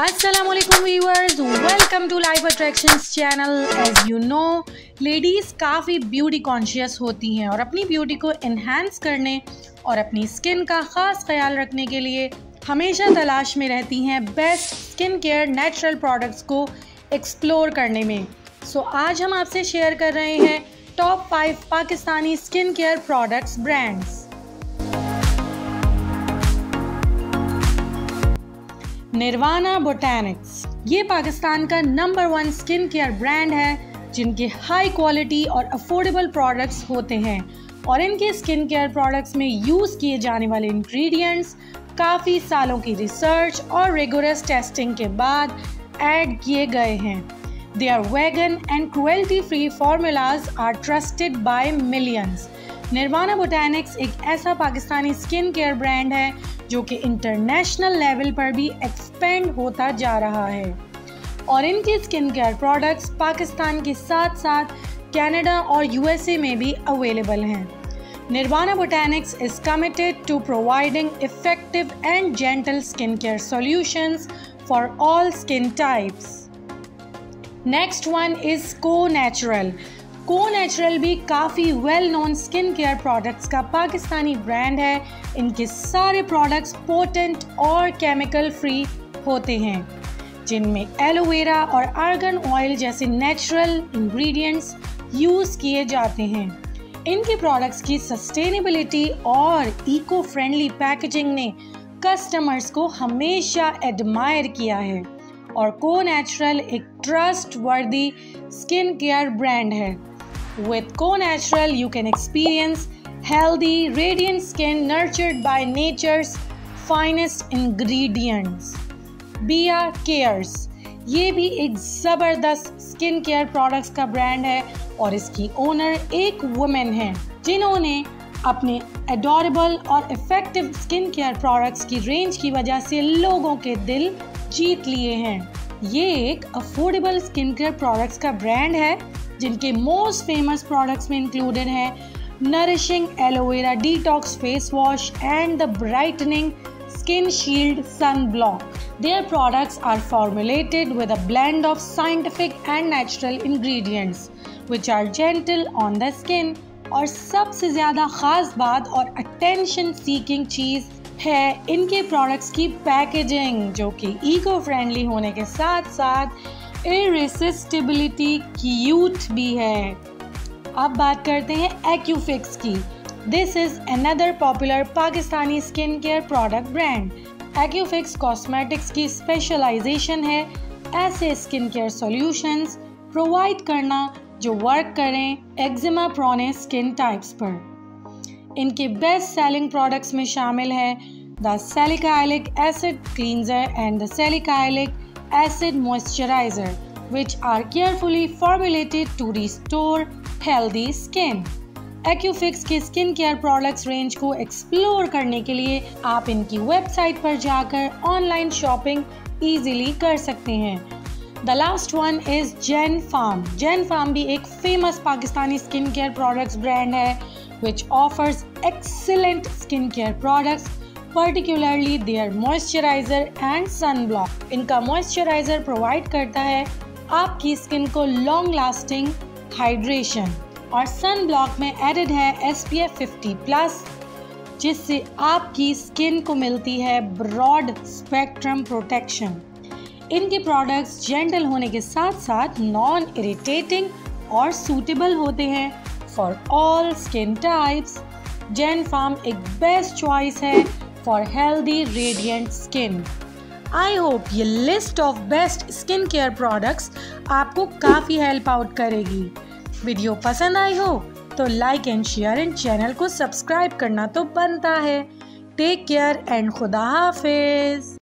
अस्सलामुअलैकुम viewers, welcome to Life Attractions channel. As you know, ladies काफ़ी beauty conscious होती हैं और अपनी ब्यूटी को इन्हांस करने और अपनी स्किन का ख़ास ख्याल रखने के लिए हमेशा तलाश में रहती हैं best skin care natural products को एक्सप्लोर करने में। आज हम आपसे शेयर कर रहे हैं top 5 Pakistani skin care products brands. Nirvana Botanics ये पाकिस्तान का नंबर 1 स्किन केयर ब्रांड है जिनके हाई क्वालिटी और अफोर्डेबल प्रोडक्ट्स होते हैं और इनके स्किन केयर प्रोडक्ट्स में यूज़ किए जाने वाले इंग्रेडिएंट्स काफ़ी सालों की रिसर्च और रिगोरस टेस्टिंग के बाद ऐड किए गए हैं। Their vegan and cruelty free formulas are trusted by millions. Nirvana Botanics एक ऐसा पाकिस्तानी स्किन केयर ब्रांड है जो कि इंटरनेशनल लेवल पर भी एक्सपेंड होता जा रहा है और इनके स्किन केयर प्रोडक्ट्स पाकिस्तान के साथ साथ कनाडा और यूएसए में भी अवेलेबल हैं। Nirvana Botanics is committed to providing effective and gentle skin care solutions for all skin types. Next one is Co Natural. Co Natural भी काफ़ी well known skin care products का Pakistani brand है। इनके सारे products potent और chemical free होते हैं जिनमें एलोवेरा और आर्गन ऑयल जैसे नेचुरल इंग्रेडिएंट्स यूज़ किए जाते हैं। इनके प्रोडक्ट्स की सस्टेनेबिलिटी और इको फ्रेंडली पैकेजिंग ने कस्टमर्स को हमेशा एडमायर किया है और को नेचुरल एक trustworthy skin care brand है। With Co Natural, you can experience healthy, radiant skin nurtured by nature's finest ingredients. Bia Cares ये भी एक ज़बरदस्त स्किन केयर प्रोडक्ट्स का ब्रांड है और इसकी ओनर एक वुमेन है जिन्होंने अपने एडोरेबल और इफ़ेक्टिव स्किन केयर प्रोडक्ट्स की रेंज की वजह से लोगों के दिल जीत लिए हैं। ये एक अफोर्डेबल स्किन केयर प्रोडक्ट्स का ब्रांड है जिनके मोस्ट फेमस प्रोडक्ट्स में इंक्लूडेड हैं nourishing aloe vera detox face wash and the brightening skin shield sunblock. Their products are formulated with a blend of scientific and natural ingredients which are gentle on the skin। और सबसे ज़्यादा ख़ास बात और attention seeking चीज़ है इनके products की packaging जो कि इको फ्रेंडली होने के साथ साथ इरेसिस्टिबिलिटी क्यूट भी है। अब बात करते हैं एक्यूफिक्स की। This is another popular Pakistani skin care product brand. एक्यूफिक्स कॉस्मेटिक्स की स्पेशलाइजेशन है ऐसे स्किन केयर सॉल्यूशंस प्रोवाइड करना जो वर्क करें एक्जिमा प्रोन स्किन टाइप्स पर। इनके बेस्ट सेलिंग प्रोडक्ट्स में शामिल है the salicylic acid cleanser and the salicylic acid moisturizer which are carefully formulated to restore healthy skin। एक्यूफिक्स के स्किन केयर प्रोडक्ट्स रेंज को एक्सप्लोर करने के लिए आप इनकी वेबसाइट पर जाकर ऑनलाइन शॉपिंग इजीली कर सकते हैं। The last one is Jenpharm. Jenpharm भी एक famous Pakistani skin care products brand है which offers excellent skin care products particularly their moisturizer and sunblock। इनका मॉइस्चराइजर प्रोवाइड करता है आपकी स्किन को लॉन्ग लास्टिंग हाइड्रेशन और सन ब्लॉक में एडेड है SPF 50+ जिससे आपकी स्किन को मिलती है ब्रॉड स्पेक्ट्रम प्रोटेक्शन। इनके प्रोडक्ट्स जेंटल होने के साथ साथ नॉन इरिटेटिंग और सूटेबल होते हैं for all skin types. Jenpharm एक बेस्ट चॉइस है for healthy radiant skin. I hope ये list of best skin care products आपको काफ़ी हेल्प आउट करेगी। वीडियो पसंद आई हो तो like and share and channel को सब्सक्राइब करना तो बनता है। टेक केयर एंड खुदा हाफिज।